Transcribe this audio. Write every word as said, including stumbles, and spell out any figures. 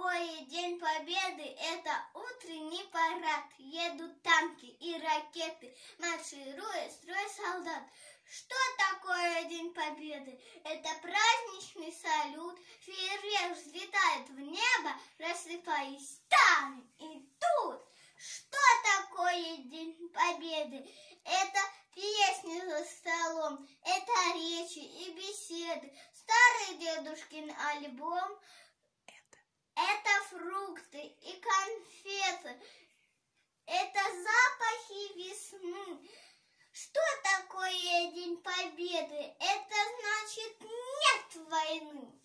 такое День Победы? Это утренний парад. Едут танки и ракеты, марширует строй солдат. Что такое День Победы? Это праздничный салют. Фейерверк взлетает в небо, рассыпаясь там и тут. Что такое День Победы? Это песни за столом, это речи и беседы, старый дедушкин альбом, это, это фрукты и конфеты, это запахи весны. Что такое День Победы? Это значит нет войны.